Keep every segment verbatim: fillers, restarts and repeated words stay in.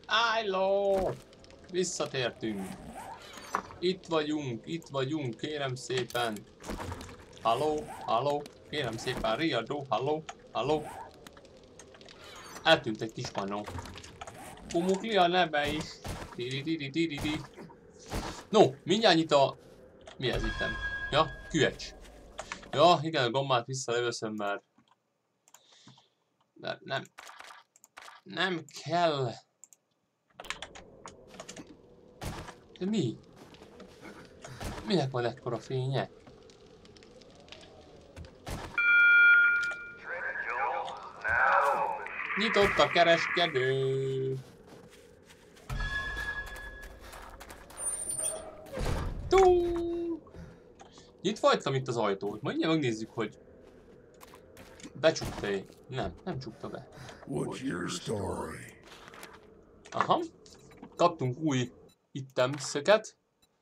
Álló! Visszatértünk. Itt vagyunk, itt vagyunk, kérem szépen. Halló, halló, kérem szépen, riadó, halló, halló. Eltűnt egy kis manó. Pumukli a neve is. Di-di-di-di-di-di. No, mindjárt nyit a... Mi ez itten? Ja, küvecs. Ja, igen, a gombát visszalövöszöm, mert... Mert nem... Nem kell... De mi? Minek van ekkora fénye? Nyitott a kereskedő! Tung! Nyitva hagytam itt az ajtót. Mindjárt megnézzük, hogy... Becsukta-e? Nem, nem csukta be. What's your story? Aha. Kaptunk új itemszöket.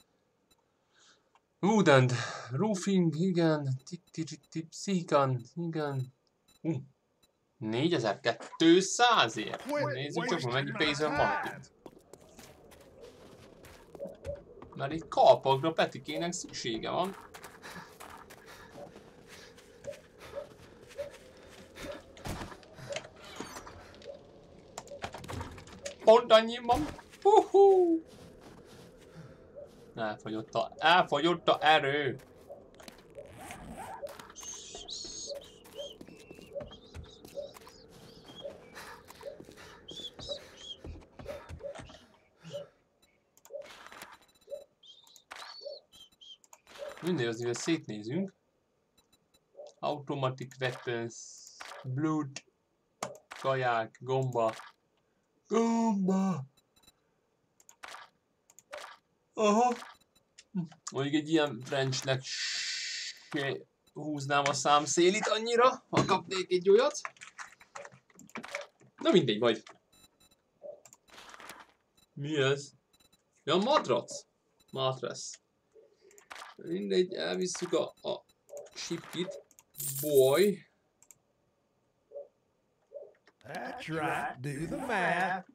Wood and roofing, igen. Tipsy-kan, igen. Uh. négyezer-kétszáz-ért. Nézzük csak, hogy mennyi pénzem van itt. Mert itt kalpagra Petikének szüksége van. Pont annyi van. Huhu. Elfogyott a, elfogyott a erő. Mindegy, azért szétnézünk. Automatic weapons, blood, kaják, gomba. Gomba! Aha. Mondjuk egy ilyen wrenchnek se húznám a számszélit annyira, ha kapnék egy olyat. Na mindegy, majd. Mi ez? Ja, matrac. Matrac. Mindegy, elvisszük a, a shipkit. Boy. That's right, do the math.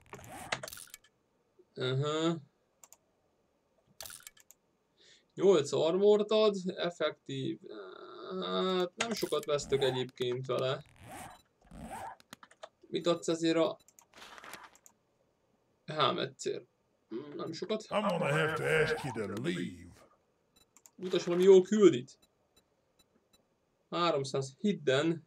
Uh-huh. nyolc armort ad, effektív. Hát nem sokat vesztök egyébként vele. Mit adsz ezért a helmetcér? Nem sokat. I'm gonna have to ask you to leave. Mutass valami jó küldit. háromszáz hidden.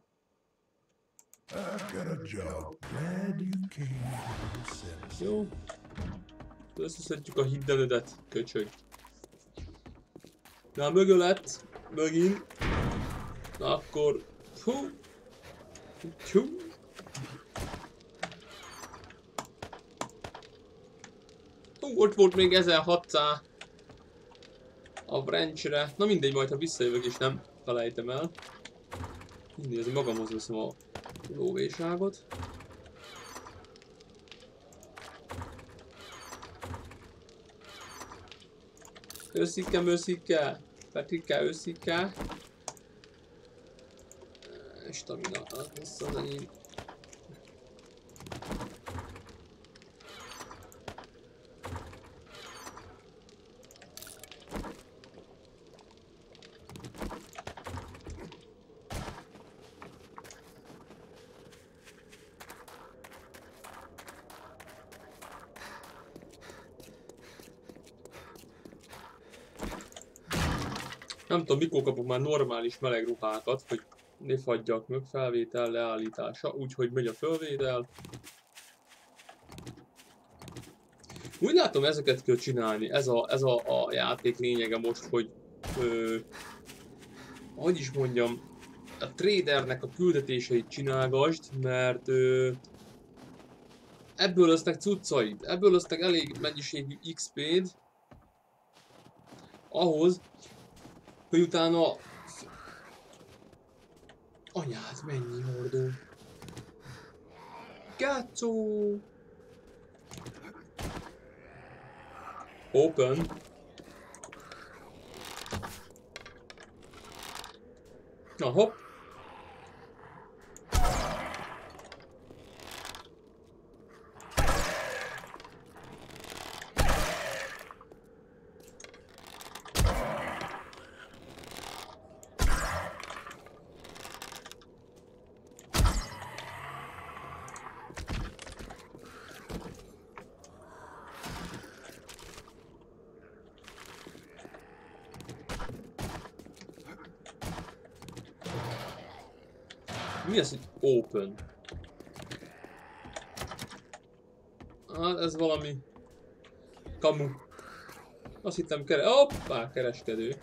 I've got a job. Glad you came to the center. Jó. Összeszedjük a hiddenödet, köcsög. Na, mögö lett. Megint. Na, akkor... Hú. Hú. Hú, ott volt még ezerhatszáz. A wrenchre. Na mindegy, majd ha visszajövök és nem felejtem el. Mindegy, azért magamhoz veszem a lóvéságot. Őszike, mőszike, Petrike, őszike. Stamina, az lesz az enyém. Nem tudom, mikor kapok már normális meleg ruhákat, hogy ne fagyjak meg, felvétel, leállítása, úgyhogy megy a fölvétel. Úgy látom, ezeket kell csinálni, ez a, ez a, a játék lényege most, hogy ö, hogy is mondjam, a tradernek a küldetéseit csinálgasd, mert ö, ebből lesznek cuccaid, ebből lesznek elég mennyiségű iksz pé-d ahhoz, hogy utána... Anyád, mennyi hordó! Gácó! Open! Na hopp! Mi az, hogy open? Hát ez valami... kamu. Azt hittem kere... Hoppá, kereskedő.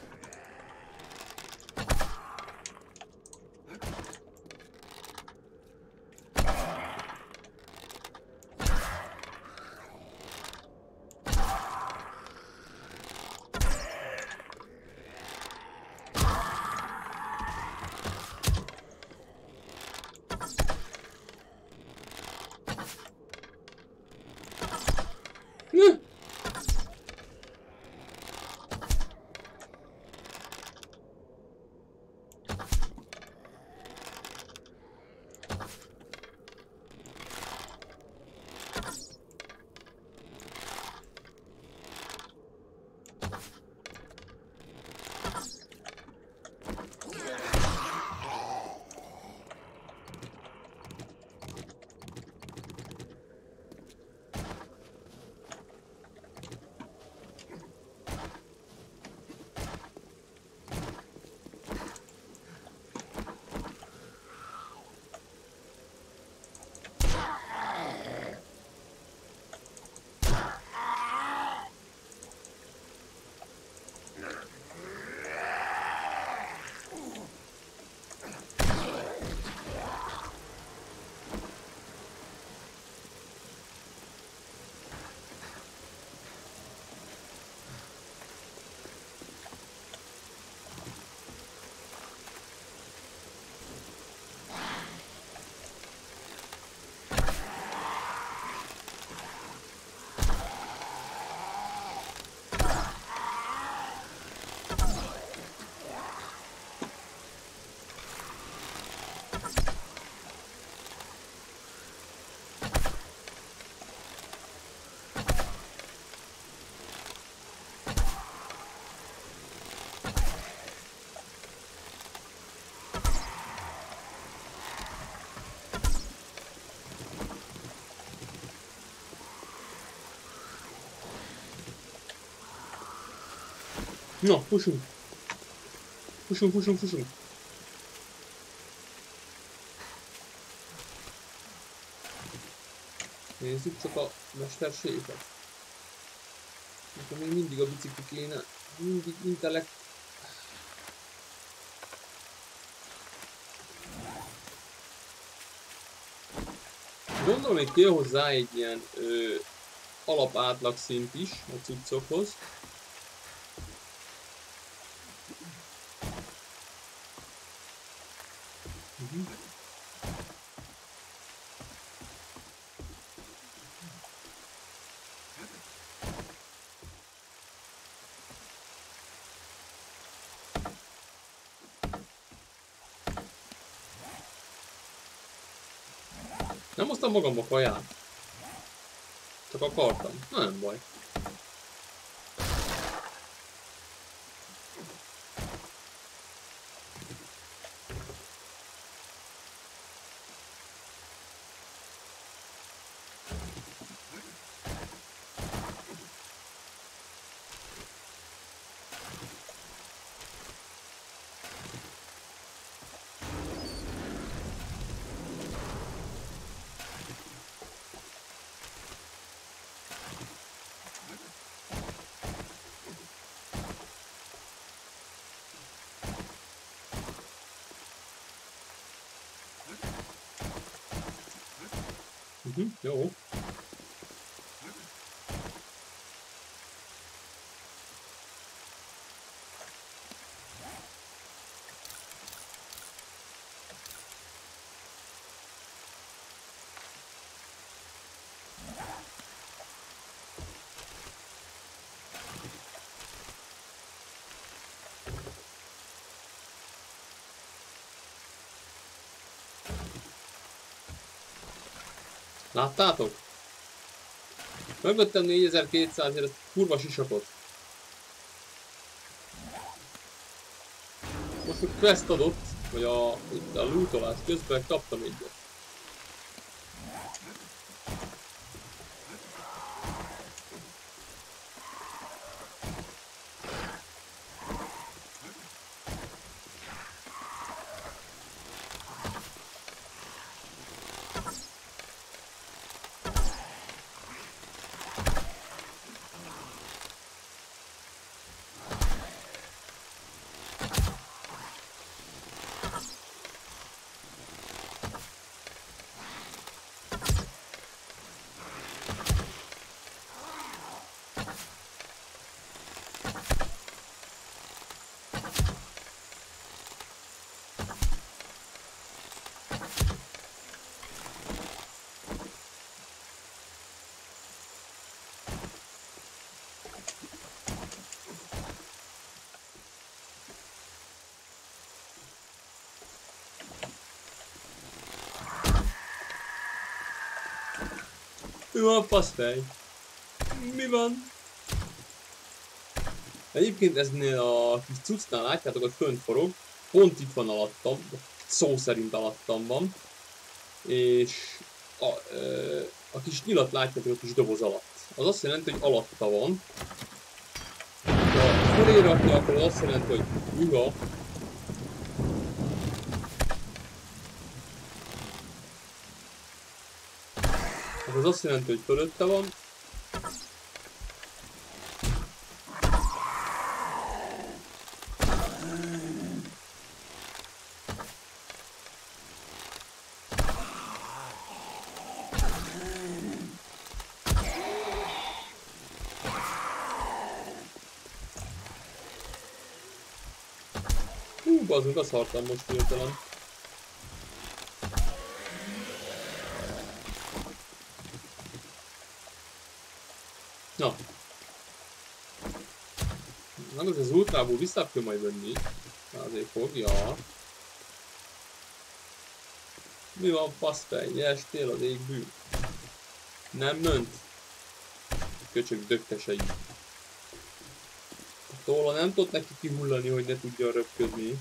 Na, fussunk! Fussunk, fussunk, fussunk! Nézzük csak a mesterséget. Akkor még mindig a bicikli kéne. Mindig intellekt. Gondolom, még kell hozzá egy ilyen ö, alap átlag szint is a cuccokhoz. Uh-huh. Nem hoztam magamba kaját. Csak akartam. Na, nem baj. Uh-huh, jó. Láttátok? Megvettem négyezer-kétszázért a kurva sisakot. Most, hogy quest adott, vagy a, a lootolás közben kaptam egyet. Mi van, faszfej? Mi van? Egyébként eznél a kis cuccnál látjátok, hogy fönt forog. Pont itt van alattam. Szó szerint alattam van. És a, ö, a kis nyilat látjátok a kis doboz alatt. Az azt jelenti, hogy alatta van. Ha fölé rakja, akkor az azt jelenti, hogy hűha. Az azt jelenti, hogy fölötte van. Hú, bazdmeg, azt hartam most hirtelen. Na. Na, az ultrából vissza kell majd venni. Azért fogja. Mi van, faszfej? Nyestél az égbű. Nem ment? Köcsög dögtesei. A tóla nem tudott neki kihullani, hogy ne tudjon röpködni.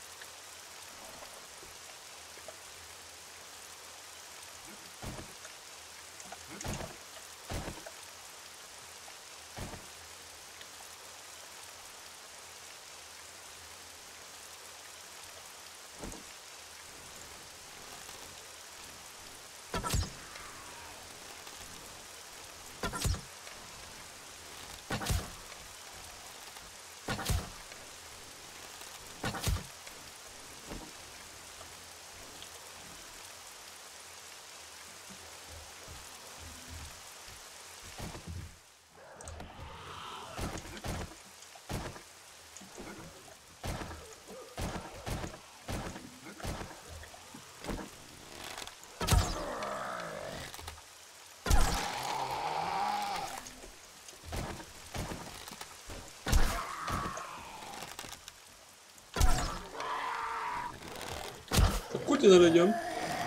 A kutya ne legyen.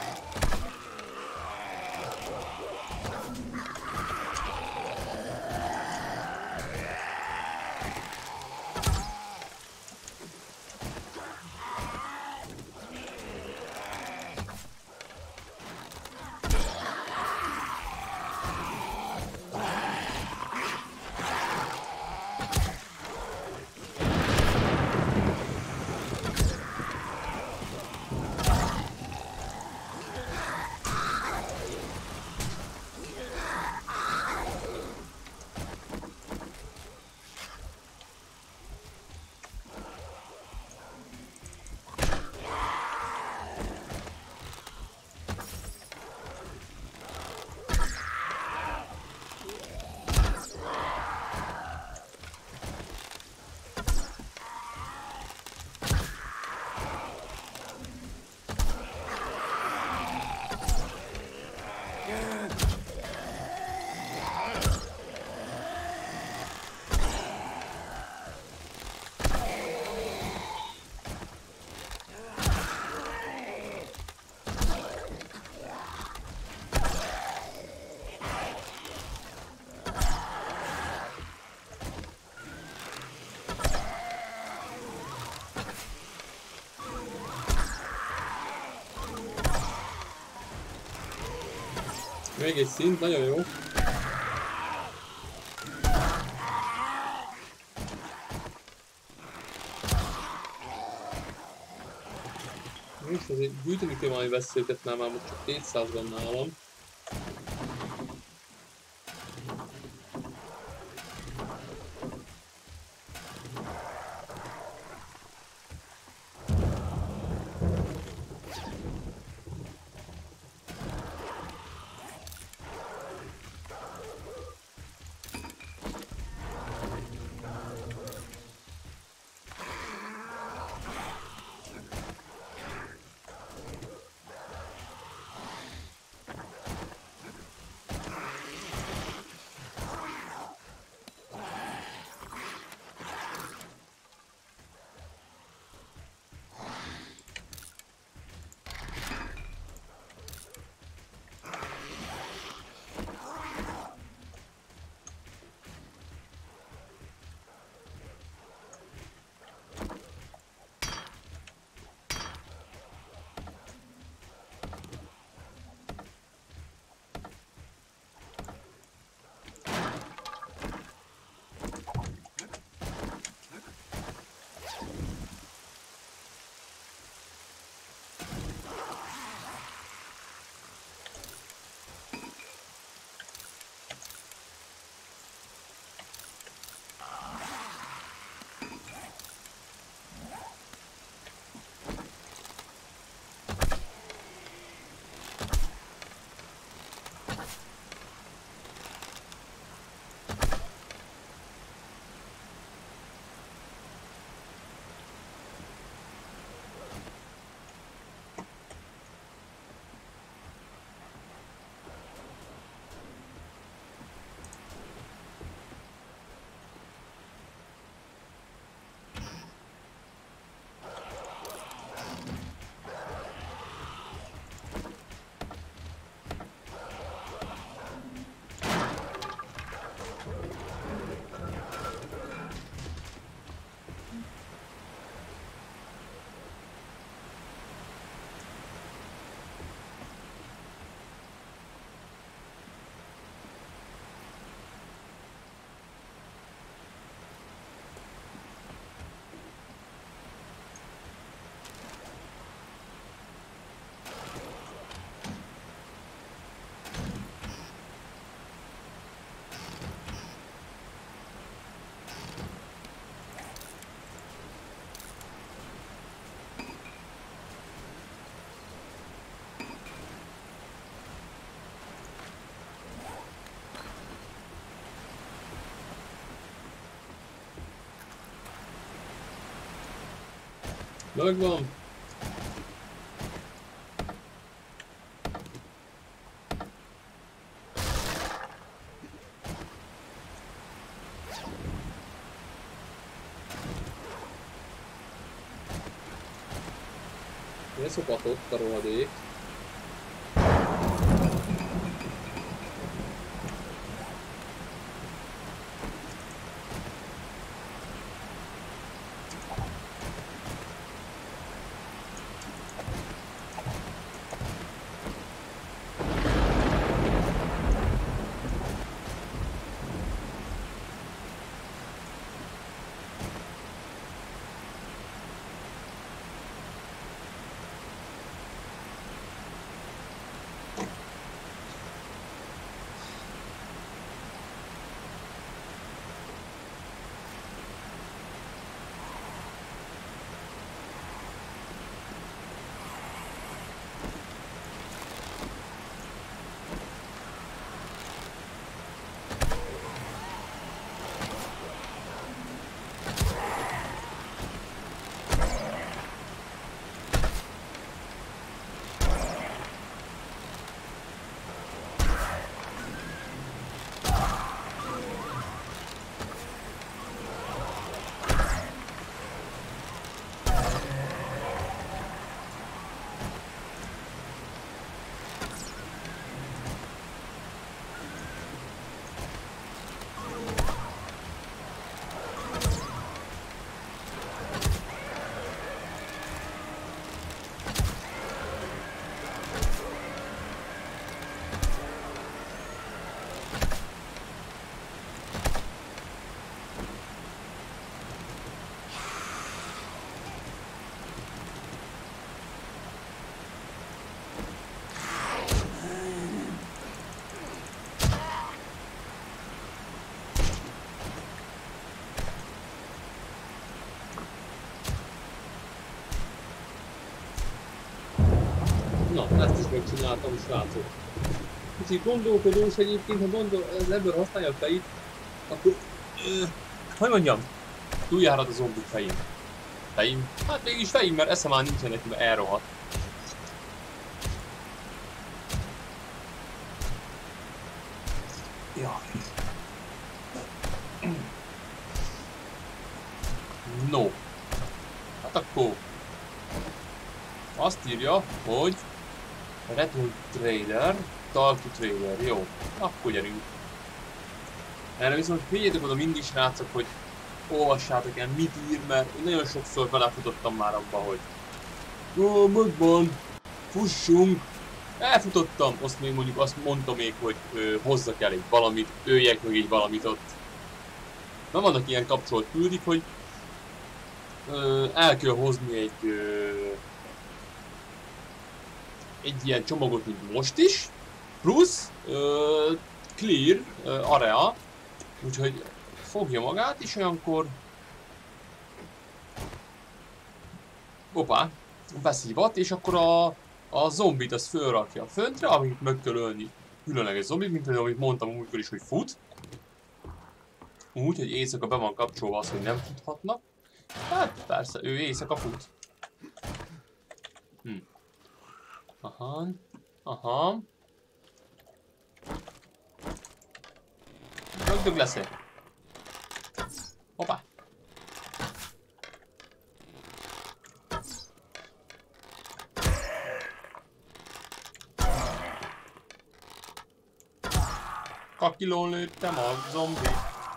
Még egy szint, nagyon jó. Most azért gyűjteni kell valami veszélyeket, már már most csak kétszáz van nálam. Megvan. Ez szopatott a rohadék. Na, ezt is megcsináltam, srácok. Kicsit gondolkodós egyébként, ha gondol, az ebből használja a fejét, akkor... Ö, hogy mondjam? Túljárhat a zombik fején. Fején? Hát mégis fején, mert esze már nincsen neki, mert elrohadt. Ja. No. Hát akkor... Azt írja, hogy... Return Trader, Talk to Trader, jó. Akkor gyerünk. Erre viszont figyeljetek oda mindig, srácok, hogy olvassátok el, mit ír, mert én nagyon sokszor belefutottam már abba, hogy ó, megvan, fussunk. Elfutottam, azt még mondjuk azt mondta még, hogy ö, hozzak el egy valamit, öljek meg egy valamit ott. Na vannak ilyen kapcsolat küldik, hogy ö, el kell hozni egy ö, egy ilyen csomagot, mint most is, plusz ö, clear ö, area, úgyhogy fogja magát, és olyankor hoppá, beszívat, és akkor a, a zombit az fölrakja föntre, amit meg kell ölni különleges zombit, mint amit mondtam múltkor is, hogy fut. Úgy, hogy éjszaka be van kapcsolva az, hogy nem futhatnak. Hát persze, ő éjszaka fut. Hm. Aha, aha. Rögtön lesz-e? Hoppá! Kakilón lőttem a zombit.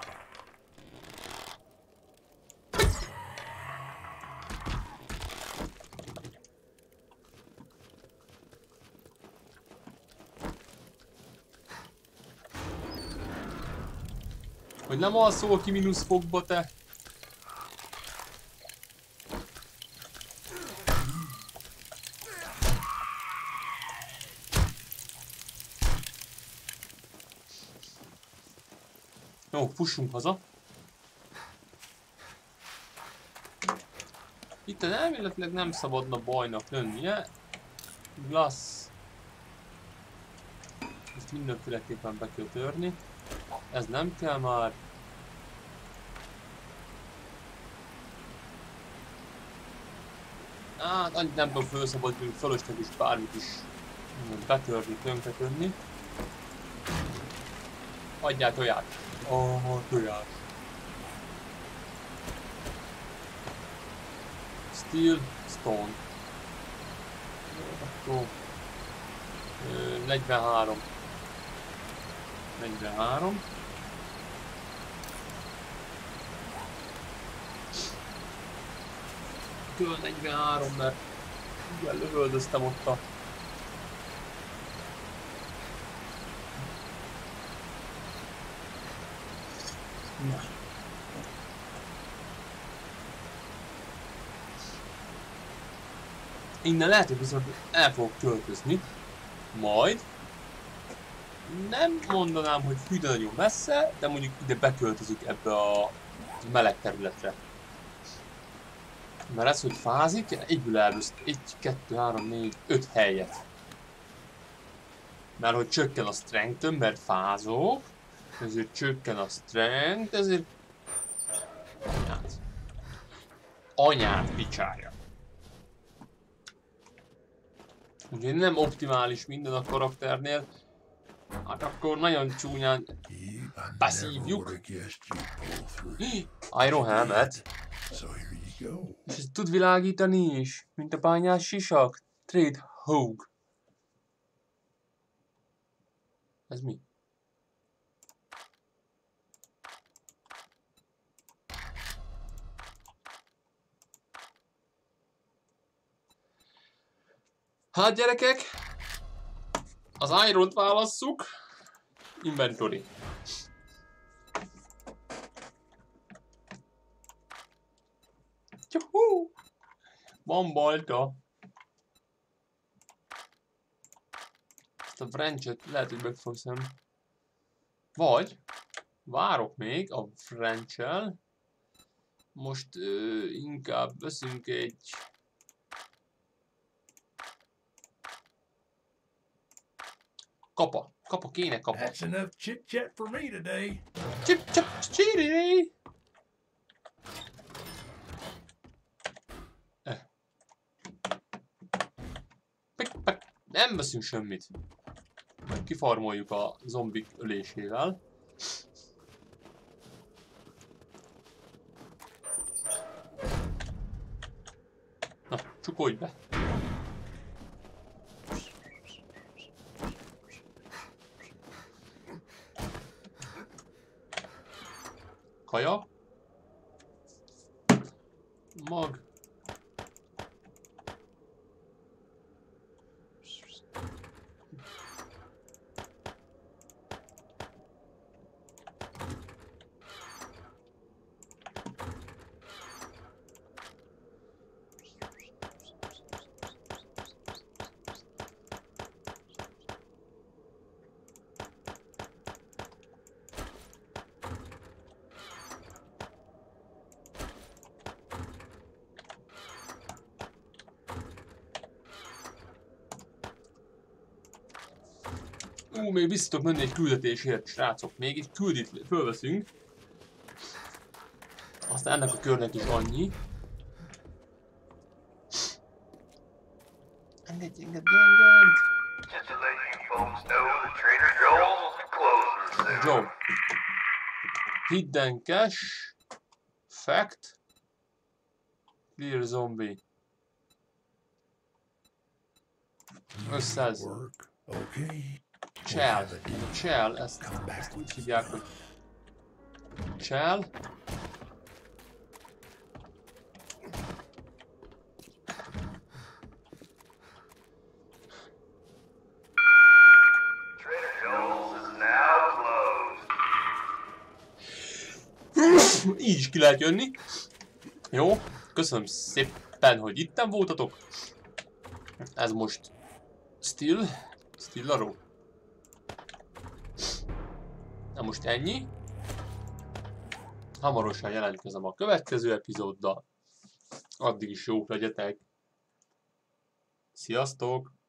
Hogy nem alszol ki mínusz fogba, te? Jó, fussunk haza. Itt elméletileg nem szabadna bajnak lennie. Glass. Ezt mindenféleképpen be kell törni. Ez nem kell már. Hát annyit nem tudom felszabadulni, fölösleg is bármit is betörni, tönkretenni. Adjál toját! Oh, tojás! Steel, stone. Akkor... negyvenhárom. negyvenhárom. Kül negyvenhárom, mert igen, lövöldöztem ott a... Na. Innen lehet, hogy viszont el fogok költözni. Majd. Nem mondanám, hogy hű, de nagyon messze, de mondjuk ide beköltözünk ebbe a meleg területre. Mert ez, hogy fázik, egyből elveszt egy, kettő, három, négy, öt helyet. Mert hogy csökken a strength-öm, mert fázok, ezért csökken a strength, ezért... Anyát. Anyát picsája. Úgyhogy nem optimális minden a karakternél, hát akkor nagyon csúnyán beszívjuk. Iron Helmet. És ez tud világítani is, mint a bányás sisak. Trade Hogue. Ez mi? Hát gyerekek, az Iront válasszuk. Inventory. Juhú! Van balta. Ezt a Frenchet lehet, hogy megfogszom. Vagy várok még a French-el. Most ö, inkább veszünk egy... Kapa. Kapa, kéne kapa. That's enough chit chat for me today. Chip chip chiri. Eh. Nem veszünk semmit. Majd kifarmoljuk a zombik ölésével. Na, csukolj be. Kaja. Mag. Ú, még vissza tudok menni egy küldetésért, srácok. Még egy küldit fölveszünk. Aztán ennek a körnek is annyi. Engedj, engedj, engedj! Job. Hidden cache. Fact. Clear zombie. Összez. Okay. Chell. Chell, ezt, ezt úgy hívják, hogy Chell. Így is ki lehet jönni. Jó, köszönöm szépen, hogy itten voltatok. Ez most Still, Still arról. Na most ennyi. Hamarosan jelentkezem a következő epizóddal. Addig is jók legyetek. Sziasztok!